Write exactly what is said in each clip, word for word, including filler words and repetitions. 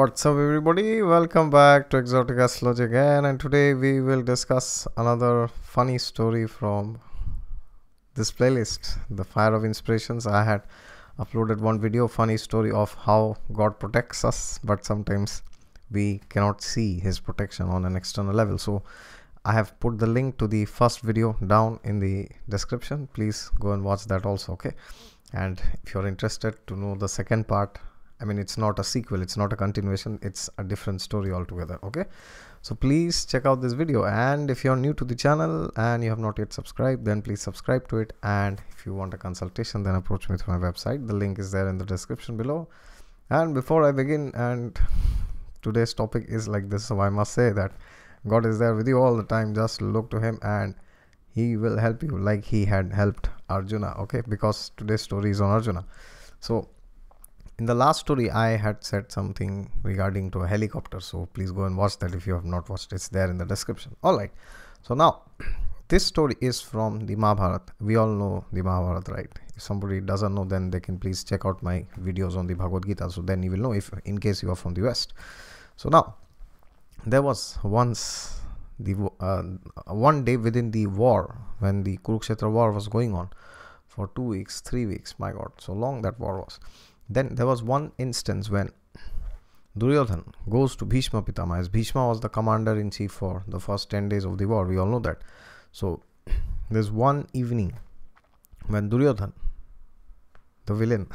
What's up, everybody? Welcome back to Exotic Astrology again, and today we will discuss another funny story from this playlist, The Fire of Inspirations. I had uploaded one video, funny story of how God protects us, but sometimes we cannot see His protection on an external level. So I have put the link to the first video down in the description. Please go and watch that also, okay? And if you're interested to know the second part, I mean, it's not a sequel, it's not a continuation, it's a different story altogether, okay? So please check out this video, and if you're new to the channel and you have not yet subscribed, then please subscribe to it. And if you want a consultation, then approach me through my website. The link is there in the description below. And before I begin, and today's topic is like this, so I must say that God is there with you all the time. Just look to Him and He will help you like He had helped Arjuna, okay? Because today's story is on Arjuna. So in the last story, I had said something regarding to a helicopter. So please go and watch that if you have not watched. It's there in the description. All right. So now, this story is from the Mahabharata. We all know the Mahabharata, right? If somebody doesn't know, then they can please check out my videos on the Bhagavad Gita. So then you will know, if in case you are from the West. So now, there was once the uh, one day within the war, when the Kurukshetra war was going on for two weeks, three weeks. My God, so long that war was. Then there was one instance when Duryodhan goes to Bhishma Pitama, as Bhishma was the commander-in-chief for the first ten days of the war. We all know that. So there's one evening when Duryodhan, the villain,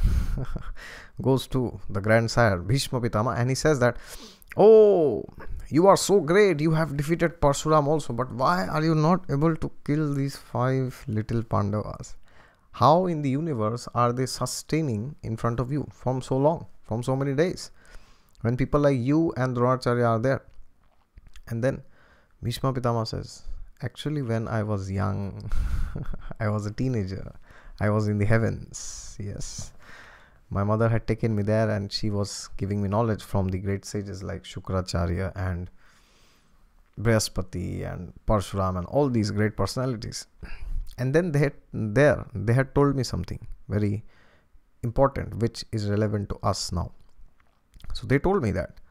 goes to the grandsire Bhishma Pitama, and he says that, "Oh, you are so great, you have defeated Parshuram also, but why are you not able to kill these five little Pandavas? How in the universe are they sustaining in front of you from so long, from so many days, when people like you and Dronacharya are there?" And then Bhishma Pitama says, "Actually, when I was young, I was a teenager, I was in the heavens. Yes, my mother had taken me there, and she was giving me knowledge from the great sages like Shukracharya and Brihaspati and Parshuram and all these great personalities. And then they had there they had told me something very important, which is relevant to us now. So they told me that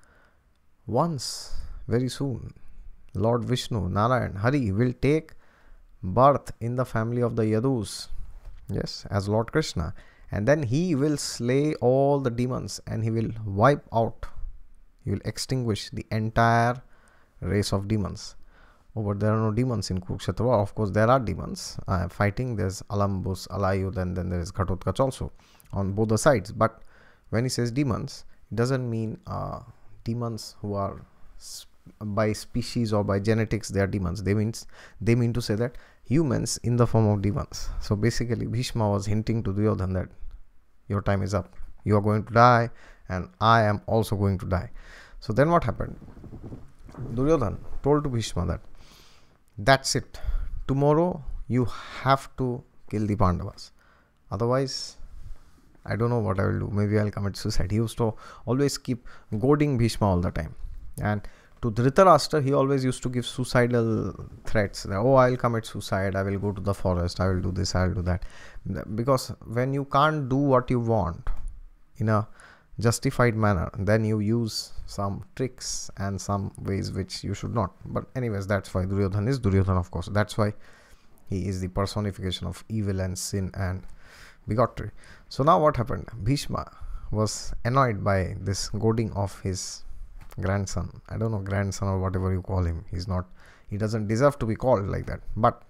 once, very soon, Lord Vishnu, Narayan, Hari will take birth in the family of the Yadus, yes, as Lord Krishna, and then he will slay all the demons, and he will wipe out, he will extinguish the entire race of demons." Oh, but there are no demons in Kurukshetra war. Of course, there are demons uh, fighting. There's Alambus, Alayud, and then there is Ghatotkacha also on both the sides. But when he says demons, it doesn't mean uh, demons who are sp by species or by genetics, they are demons. They means they mean to say that humans in the form of demons. So basically, Bhishma was hinting to Duryodhan that your time is up. You are going to die, and I am also going to die. So then what happened? Duryodhan told to Bhishma that, "That's it. Tomorrow you have to kill the Pandavas. Otherwise, I don't know what I will do. Maybe I'll commit suicide." He used to always keep goading Bhishma all the time. And to Dhritarashtra, he always used to give suicidal threats. That, "Oh, I'll commit suicide. I will go to the forest. I will do this. I will do that." Because when you can't do what you want in a justified manner, then you use some tricks and some ways which you should not. But anyways, that's why Duryodhan is Duryodhan, of course. That's why he is the personification of evil and sin and bigotry. So now what happened? Bhishma was annoyed by this goading of his grandson. I don't know, grandson or whatever you call him. He's not, he doesn't deserve to be called like that. But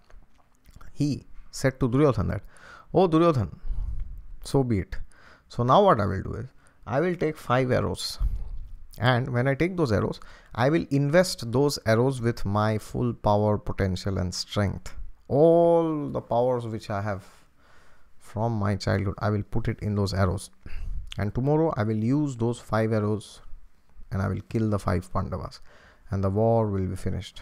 he said to Duryodhan that, "Oh Duryodhan, so be it. So now what I will do is, I will take five arrows, and when I take those arrows, I will invest those arrows with my full power, potential and strength. All the powers which I have from my childhood, I will put it in those arrows. And tomorrow I will use those five arrows and I will kill the five Pandavas, and the war will be finished."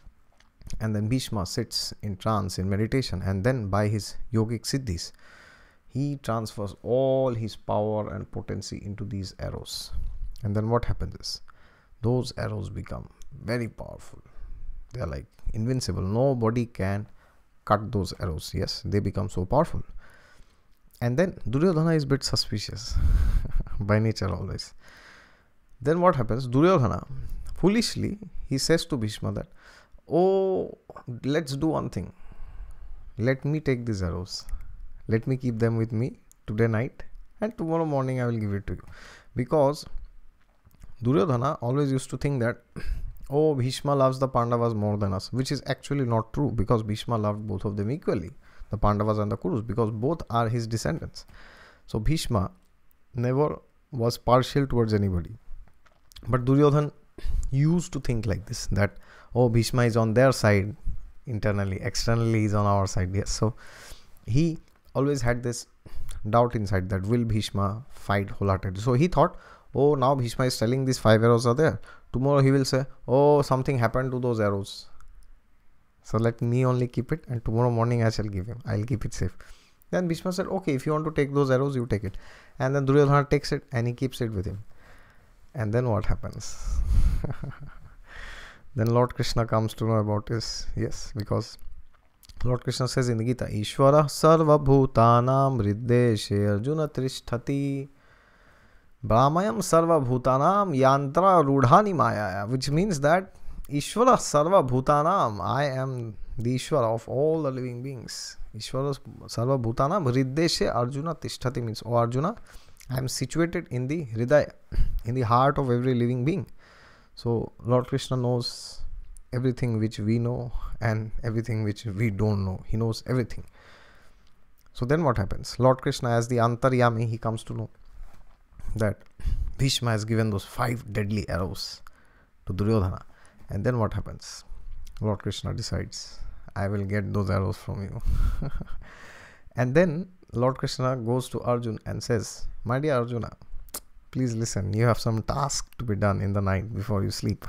And then Bhishma sits in trance, in meditation, and then by his yogic siddhis, he transfers all his power and potency into these arrows. And then what happens is, those arrows become very powerful. They are like invincible. Nobody can cut those arrows. Yes, they become so powerful. And then Duryodhana is a bit suspicious by nature always. Then what happens? Duryodhana, foolishly, he says to Bhishma that, oh, let's do one thing. Let me take these arrows. Let me keep them with me today night, and tomorrow morning I will give it to you. Because Duryodhana always used to think that, oh, Bhishma loves the Pandavas more than us, which is actually not true, because Bhishma loved both of them equally, the Pandavas and the Kurus, because both are his descendants. So Bhishma never was partial towards anybody. But Duryodhan used to think like this, that, oh, Bhishma is on their side internally, externally is on our side. Yes, so he always had this doubt inside that will Bhishma fight wholeheartedly. So he thought, oh, now Bhishma is telling these five arrows are there. Tomorrow he will say, oh, something happened to those arrows. So let me only keep it, and tomorrow morning I shall give him. I'll keep it safe. Then Bhishma said, okay, if you want to take those arrows, you take it. And then Duryodhana takes it and he keeps it with him. And then what happens? Then Lord Krishna comes to know about this. Yes, because Lord Krishna says in the Gita, Ishvara sarva bhutanam riddeshe arjuna tristhati brahmayam sarva bhutanam yantra rudhani maya, which means that Ishvara sarva bhutanam, I am the Ishvara of all the living beings. Ishvara sarva bhutanam riddeshe arjuna tisthati means, oh Arjuna, I am situated in the hridaya, in the heart of every living being. So Lord Krishna knows everything which we know and everything which we don't know. He knows everything. So then what happens? Lord Krishna, as the Antaryami, he comes to know that Bhishma has given those five deadly arrows to Duryodhana. And then what happens? Lord Krishna decides, I will get those arrows from you. And then Lord Krishna goes to Arjun and says, my dear Arjuna, please listen, you have some task to be done in the night before you sleep.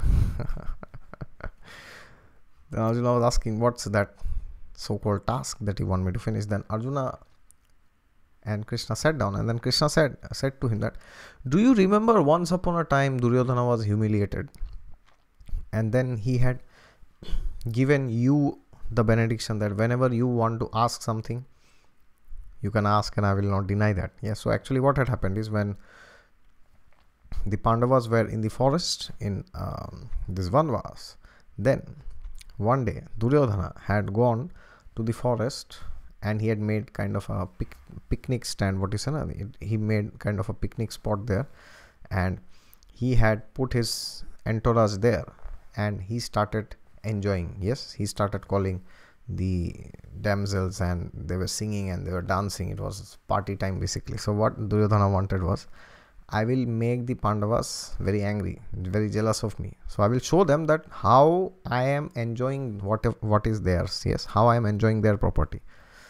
Then Arjuna was asking, what's that so-called task that you want me to finish? Then Arjuna and Krishna sat down, and then Krishna said, said to him that, do you remember once upon a time Duryodhana was humiliated? And then he had given you the benediction that whenever you want to ask something, you can ask and I will not deny that. Yes, so actually what had happened is when the Pandavas were in the forest in um, this Vanvas, then one day Duryodhana had gone to the forest and he had made kind of a pic picnic stand. What is it? He made kind of a picnic spot there, and he had put his entourage there and he started enjoying. Yes, he started calling the damsels and they were singing and they were dancing. It was party time basically. So what Duryodhana wanted was, I will make the Pandavas very angry, very jealous of me. So I will show them that how I am enjoying what, what is theirs. Yes, how I am enjoying their property.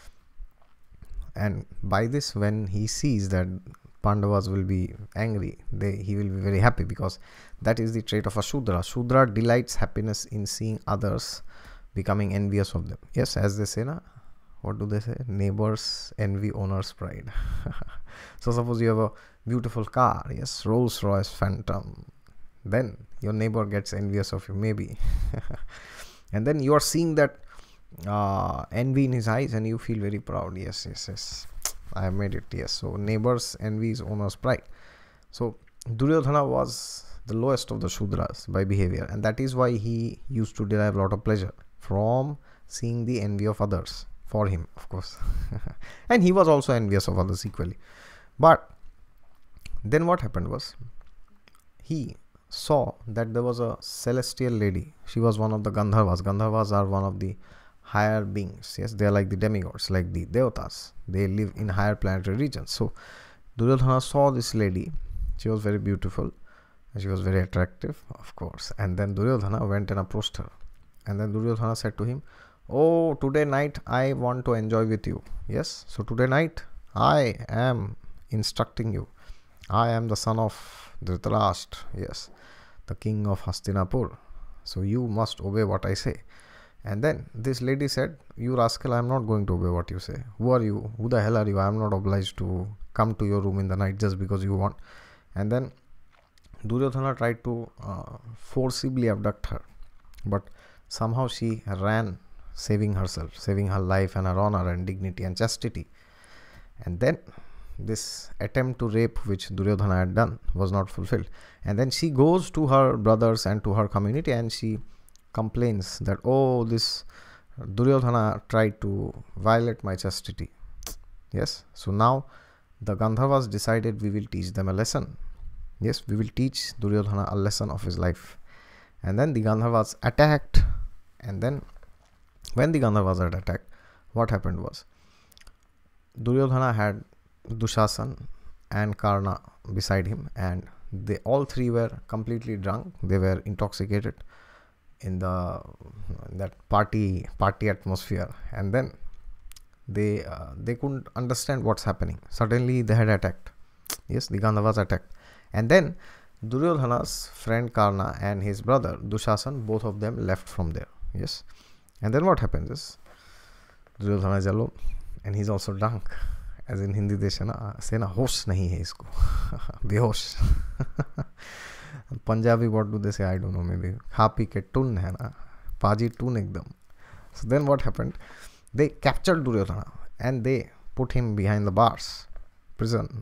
And by this, when he sees that Pandavas will be angry, they, he will be very happy, because that is the trait of a Shudra. Shudra delights happiness in seeing others becoming envious of them. Yes, as they say, na, what do they say? Neighbors envy owner's pride. So suppose you have a beautiful car, yes, Rolls Royce Phantom, then your neighbor gets envious of you, maybe. And then you are seeing that uh, envy in his eyes and you feel very proud. Yes, yes, yes, I have made it. Yes, so neighbors envy is owner's pride. So Duryodhana was the lowest of the Shudras by behavior, and that is why he used to derive a lot of pleasure from seeing the envy of others, for him, of course. And he was also envious of others equally. But then what happened was, he saw that there was a celestial lady. She was one of the Gandharvas. Gandharvas are one of the higher beings. Yes, they are like the demigods, like the Devatas. They live in higher planetary regions. So Duryodhana saw this lady. She was very beautiful. She was very attractive, of course. And then Duryodhana went and approached her. And then Duryodhana said to him, oh, today night I want to enjoy with you. Yes, so today night I am instructing you. I am the son of Dhritarashtra, yes, the king of Hastinapur. So you must obey what I say. And then this lady said, you rascal, I am not going to obey what you say. Who are you? Who the hell are you? I am not obliged to come to your room in the night just because you want. And then Duryodhana tried to uh, forcibly abduct her. But somehow she ran, saving herself, saving her life and her honor and dignity and chastity. And then this attempt to rape which Duryodhana had done was not fulfilled. And then she goes to her brothers and to her community and she complains that, oh, this Duryodhana tried to violate my chastity. Yes, so now the Gandharvas decided we will teach them a lesson. Yes, we will teach Duryodhana a lesson of his life. And then the Gandharvas attacked. And then when the Gandharvas had attacked, what happened was Duryodhana had Dushasan and Karna beside him, and they all three were completely drunk. They were intoxicated in the in that party party atmosphere, and then they uh, they couldn't understand what's happening. Suddenly they had attacked. Yes, the Gandharvas attacked, and then Duryodhana's friend Karna and his brother Dushasan, both of them left from there. Yes, and then what happens is Duryodhana is alone and he's also drunk. As in Hindi they say na, say na hosh nahi hai isko, behosh. Punjabi, what do they say? I don't know. Maybe kha pi ke tun hai na, paji tun ekdam. So then what happened? They captured Duryodhana and they put him behind the bars, prison.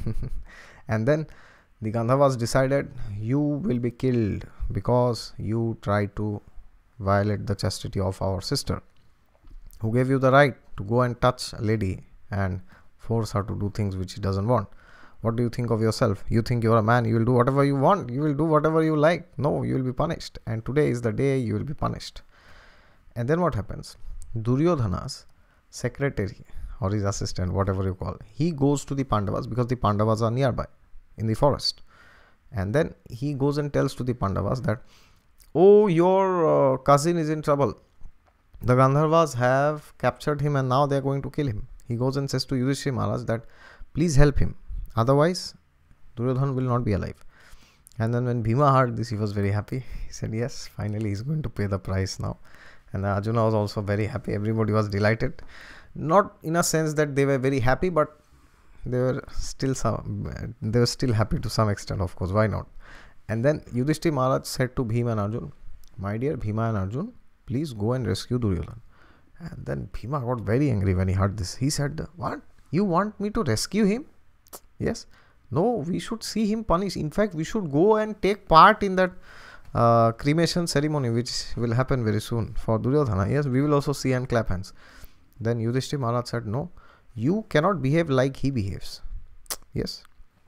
And then the Gandharvas decided, you will be killed because you tried to violate the chastity of our sister. Who gave you the right to go and touch a lady and force her to do things which she doesn't want? What do you think of yourself? You think you're a man, you will do whatever you want, you will do whatever you like. No, you will be punished. And today is the day you will be punished. And then what happens? Duryodhana's secretary or his assistant, whatever you call, he goes to the Pandavas because the Pandavas are nearby in the forest. And then he goes and tells to the Pandavas that, oh, your uh, cousin is in trouble. The Gandharvas have captured him and now they are going to kill him. He goes and says to Yudhishthira Maharaj that, please help him. Otherwise, Duryodhana will not be alive. And then when Bhima heard this, he was very happy. He said, yes, finally he's going to pay the price now. And Arjuna was also very happy. Everybody was delighted. Not in a sense that they were very happy, but they were still some, they were still happy to some extent, of course. Why not? And then Yudhishthira Maharaj said to Bhima and Arjuna, my dear Bhima and Arjuna, please go and rescue Duryodhana. And then Bhima got very angry when he heard this. He said, what? You want me to rescue him? Yes. No, we should see him punished. In fact, we should go and take part in that uh, cremation ceremony, which will happen very soon for Duryodhana. Yes, we will also see and clap hands. Then Yudhishthira Maharaj said, no, you cannot behave like he behaves. Yes.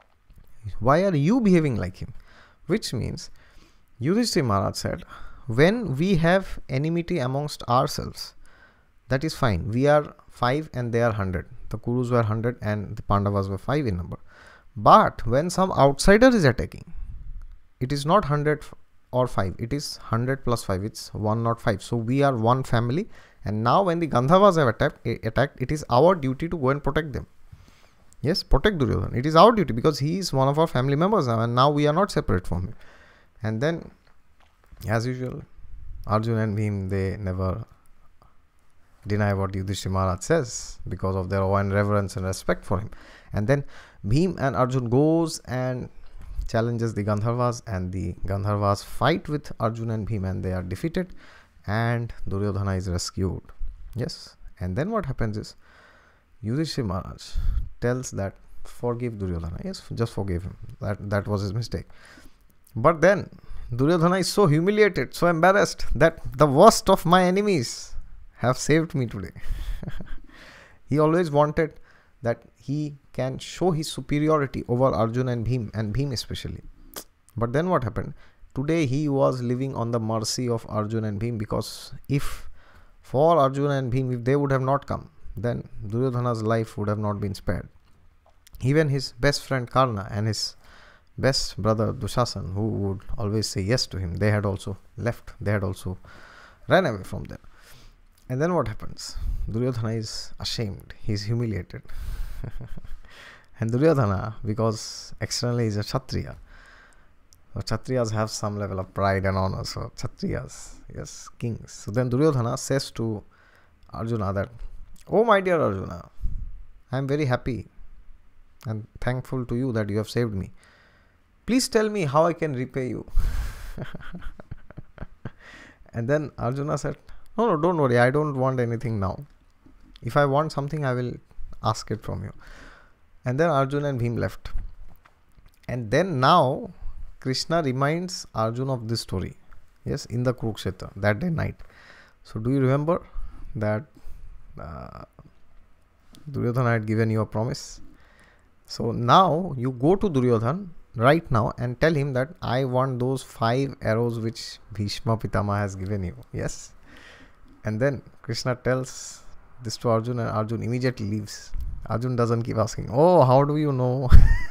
Why are you behaving like him? Which means, Yudhishthira Maharaj said, when we have enmity amongst ourselves, that is fine. We are five and they are hundred. The Kurus were hundred and the Pandavas were five in number. But when some outsider is attacking, it is not hundred or five. It is hundred plus five. It's one, not five. So we are one family. And now when the Gandharvas have attacked, attacked, it is our duty to go and protect them. Yes, protect Duryodhana. It is our duty because he is one of our family members now. And now we are not separate from him. And then, as usual, Arjuna and Bhim, they never deny what Yudhishthira Maharaj says because of their awe and reverence and respect for him. And then Bhim and Arjun goes and challenges the Gandharvas, and the Gandharvas fight with Arjuna and Bhim and they are defeated, and Duryodhana is rescued. Yes. And then what happens is Yudhishthira Maharaj tells that forgive Duryodhana. Yes, just forgive him. That, that was his mistake. But then Duryodhana is so humiliated, so embarrassed that the worst of my enemies have saved me today. He always wanted that he can show his superiority over Arjuna and Bhim, and Bhim especially. But then what happened? Today he was living on the mercy of Arjuna and Bhim, because if for Arjuna and Bhim, if they would have not come, then Duryodhana's life would have not been spared. Even his best friend Karna and his best brother Dushasan, who would always say yes to him, they had also left. They had also ran away from there. And then what happens? Duryodhana is ashamed. He is humiliated. And Duryodhana, because externally he is a Kshatriya, so Kshatriyas have some level of pride and honor. So Kshatriyas, yes, kings. So then Duryodhana says to Arjuna that, oh my dear Arjuna, I am very happy and thankful to you that you have saved me. Please tell me how I can repay you. And then Arjuna said, no, no, don't worry. I don't want anything now. If I want something, I will ask it from you. And then Arjuna and Bhim left. And then now Krishna reminds Arjuna of this story. Yes, in the Kurukshetra that day night. So do you remember that uh, Duryodhana had given you a promise? So now you go to Duryodhana right now and tell him that I want those five arrows which Bhishma Pitama has given you. Yes. And then Krishna tells this to Arjun, and Arjun immediately leaves. Arjun doesn't keep asking, oh, how do you know?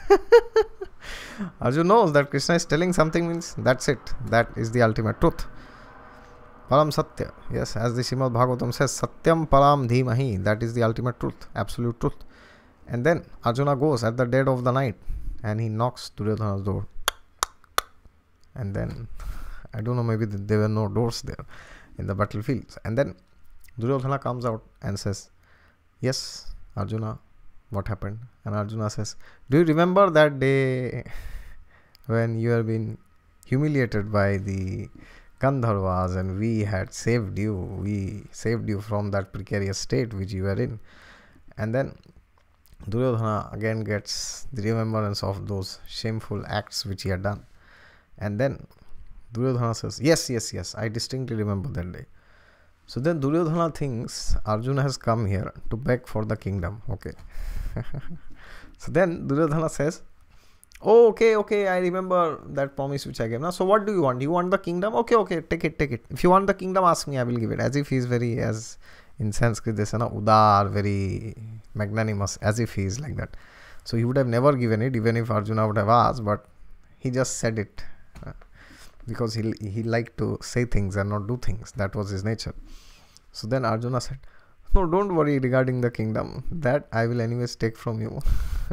Arjun knows that Krishna is telling something, means that's it. That is the ultimate truth. Param Satya. Yes, as the Srimad Bhagavatam says, Satyam Param Dhimahi. That is the ultimate truth, absolute truth. And then Arjuna goes at the dead of the night and he knocks Duryodhana's door. And then, I don't know, maybe there were no doors there in the battlefields. And then Duryodhana comes out and says, yes, Arjuna, what happened? And Arjuna says, do you remember that day when you have been humiliated by the Gandharvas and we had saved you, we saved you from that precarious state which you were in? And then Duryodhana again gets the remembrance of those shameful acts which he had done. And then Duryodhana says, yes, yes, yes, I distinctly remember that day. So then Duryodhana thinks Arjuna has come here to beg for the kingdom. Okay. So then Duryodhana says, oh, okay, okay, I remember that promise which I gave. Now, so what do you want? You want the kingdom? Okay, okay, take it, take it. If you want the kingdom, ask me, I will give it. As if he is very, as in Sanskrit, they say, na, udar, very magnanimous, as if he is like that. So he would have never given it, even if Arjuna would have asked, but he just said it uh, because he, he liked to say things and not do things. That was his nature. So then Arjuna said, no, don't worry regarding the kingdom. That I will anyways take from you.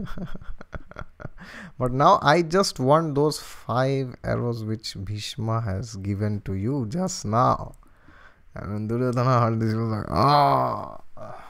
But now I just want those five arrows which Bhishma has given to you just now. And when Duryodhana heard this, he was like, ah.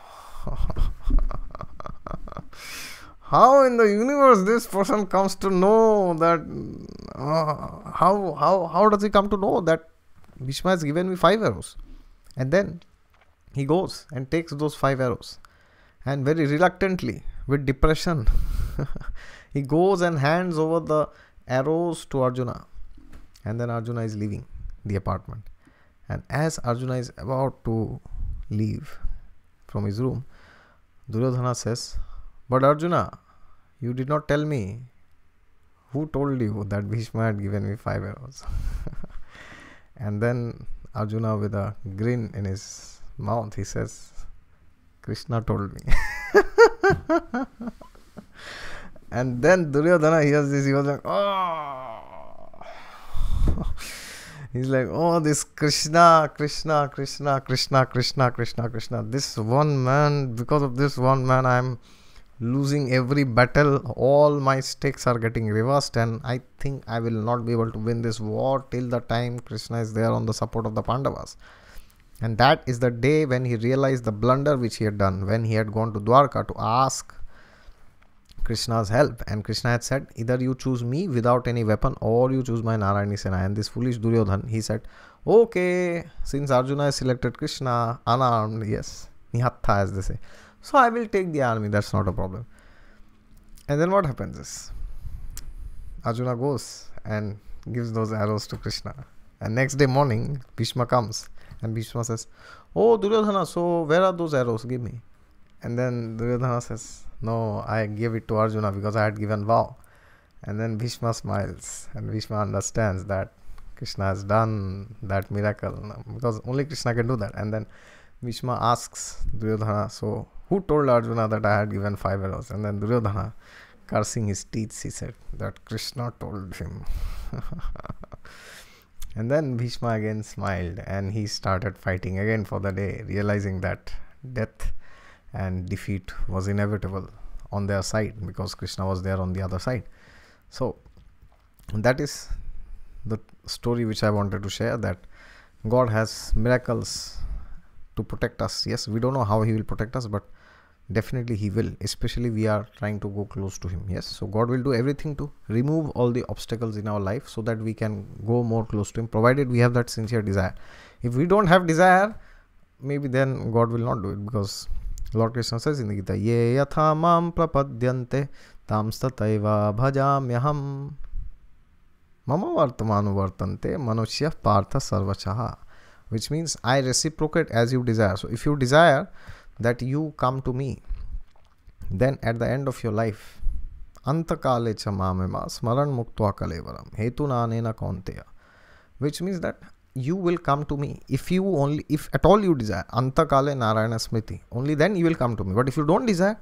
How in the universe this person comes to know that, uh, how, how, how does he come to know that Bhishma has given me five arrows? And then he goes and takes those five arrows and very reluctantly, with depression, he goes and hands over the arrows to Arjuna. And then Arjuna is leaving the apartment. And as Arjuna is about to leave from his room, Duryodhana says, but Arjuna, you did not tell me who told you that Bhishma had given me five arrows. And then Arjuna, with a grin in his mouth, he says, Krishna told me. And then Duryodhana hears this, he was like, oh. He's like, oh, this Krishna, Krishna, Krishna, Krishna, Krishna, Krishna, Krishna. This one man, because of this one man, I'm losing every battle. All my stakes are getting reversed, and I think I will not be able to win this war till the time Krishna is there on the support of the Pandavas. And that is the day when he realized the blunder which he had done, when he had gone to Dwarka to ask Krishna's help. And Krishna had said, either you choose me without any weapon or you choose my Narayani Sena. And this foolish Duryodhan, he said, okay, since Arjuna has selected Krishna, unarmed, yes, nihatha as they say, so I will take the army, that's not a problem. And then what happens is, Arjuna goes and gives those arrows to Krishna. And next day morning, Bhishma comes and Bhishma says, oh Duryodhana, so where are those arrows? Give me. And then Duryodhana says, no, I gave it to Arjuna because I had given vow. And then Bhishma smiles and Bhishma understands that Krishna has done that miracle because only Krishna can do that. And then Bhishma asks Duryodhana, so who told Arjuna that I had given five arrows? And then Duryodhana, cursing his teeth, he said that Krishna told him. And then Bhishma again smiled and he started fighting again for the day, realizing that death and defeat was inevitable on their side because Krishna was there on the other side. So that is the story which I wanted to share, that God has miracles to protect us. Yes, we don't know how he will protect us, but definitely he will, especially we are trying to go close to him. Yes, so God will do everything to remove all the obstacles in our life so that we can go more close to him, provided we have that sincere desire. If we don't have desire, maybe then God will not do it, because Lord Krishna says in the Gita, Ye yatha mam prapadyante tam stataiva bhajamyaham mama vartamanu vartante manushya partha sarvachaha. Which means I reciprocate as you desire. So if you desire that you come to me, then at the end of your life, antakale cha mamema smaran muktva kalevaram hetu nanena kaunteya. Which means that you will come to me if you only, if at all you desire, antakale narayana smriti, only then you will come to me. But if you don't desire,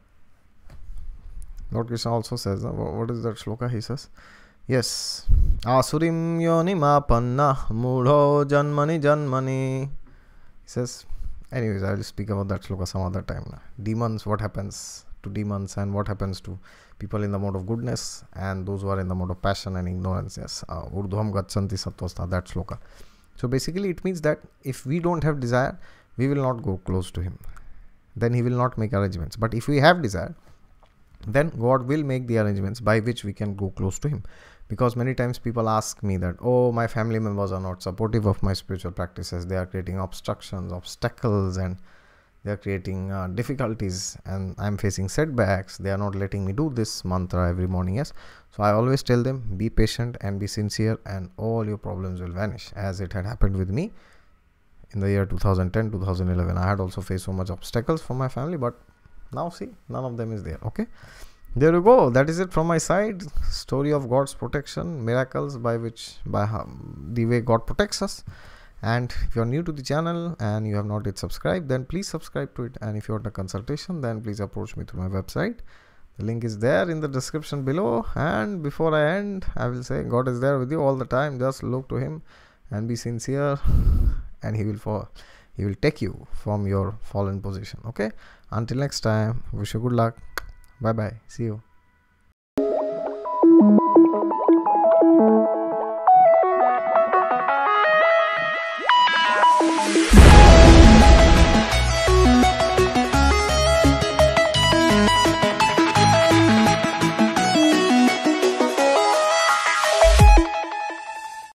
Lord Krishna also says, uh, what is that shloka he says? Yes, asurim yoni mapanna mudho janmani janmani. He says, anyways, I will speak about that shloka some other time. Demons, what happens to demons and what happens to people in the mode of goodness and those who are in the mode of passion and ignorance. Yes, urdhvam gachanti sattvastha, that shloka. So basically it means that if we don't have desire, we will not go close to him. Then he will not make arrangements. But if we have desire, then God will make the arrangements by which we can go close to him. Because many times people ask me that, oh, my family members are not supportive of my spiritual practices. They are creating obstructions, obstacles, and they are creating uh, difficulties, and I'm facing setbacks. They are not letting me do this mantra every morning. Yes. So I always tell them, be patient and be sincere, and all your problems will vanish, as it had happened with me in the year two thousand ten, two thousand eleven. I had also faced so much obstacles from my family, but now see, none of them is there. Okay. There you go. That is it from my side. Story of God's protection, miracles by which, by um, the way God protects us. And if you are new to the channel and you have not yet subscribed, then please subscribe to it. And if you want a consultation, then please approach me through my website. The link is there in the description below. And before I end, I will say God is there with you all the time. Just look to him and be sincere, and he will fall. He will take you from your fallen position. Okay. Until next time, wish you good luck. Bye bye. See you.